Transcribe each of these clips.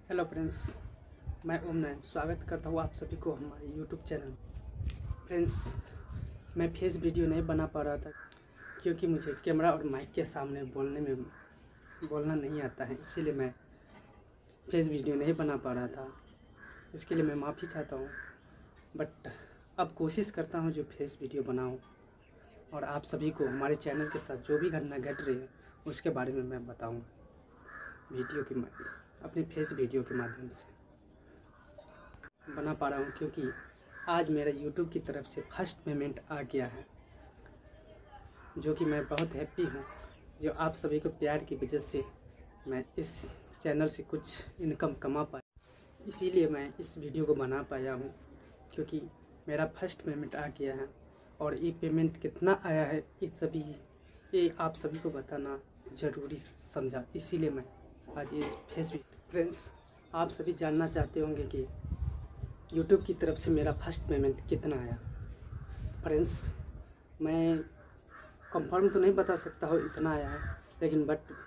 Hello friends, मैं ओम नारायण स्वागत करता हूँ आप सभी को हमारे यूट्यूब चैनल। फ्रेंड्स, मैं फेस वीडियो नहीं बना पा रहा था क्योंकि मुझे कैमरा और माइक के सामने बोलना नहीं आता है, इसीलिए मैं फेस वीडियो नहीं बना पा रहा था। इसके लिए मैं माफ़ी चाहता हूँ, बट अब कोशिश करता हूँ जो फेस वीडियो बनाऊँ और आप सभी को हमारे चैनल के साथ जो भी घटना घट रही है उसके बारे में मैं बताऊँ अपने फेस वीडियो के माध्यम से बना पा रहा हूँ, क्योंकि आज मेरा यूट्यूब की तरफ से फर्स्ट पेमेंट आ गया है, जो कि मैं बहुत हैप्पी हूँ। जो आप सभी को प्यार की वजह से मैं इस चैनल से कुछ इनकम कमा पाया, इसीलिए मैं इस वीडियो को बना पाया हूँ, क्योंकि मेरा फर्स्ट पेमेंट आ गया है। और ये पेमेंट कितना आया है ये आप सभी को बताना ज़रूरी समझा, इसीलिए मैं आज ये फेसबुक। फ्रेंड्स, आप सभी जानना चाहते होंगे कि यूट्यूब की तरफ से मेरा फर्स्ट पेमेंट कितना आया। फ्रेंड्स, मैं कंफर्म तो नहीं बता सकता हूँ इतना आया है, लेकिन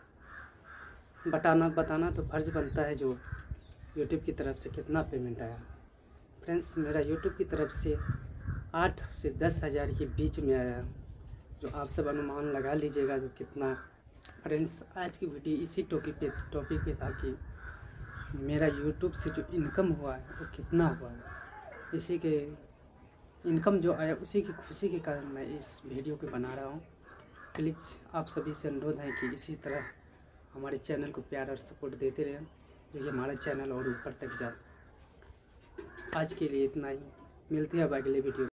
बताना तो फ़र्ज़ बनता है जो यूट्यूब की तरफ से कितना पेमेंट आया। फ्रेंड्स, मेरा यूट्यूब की तरफ से 8 से 10 हज़ार के बीच में आया, जो आप सब अनुमान लगा लीजिएगा जो कितना। फ्रेंड्स, आज की वीडियो इसी टॉपिक पे था कि मेरा यूट्यूब से जो इनकम हुआ है वो कितना हुआ है। इसी के इनकम जो आया उसी की खुशी के कारण मैं इस वीडियो को बना रहा हूँ। प्लीज़ आप सभी से अनुरोध है कि इसी तरह हमारे चैनल को प्यार और सपोर्ट देते रहें, जो कि हमारा चैनल और ऊपर तक जाए। आज के लिए इतना ही, मिलते हैं अब अगले वीडियो।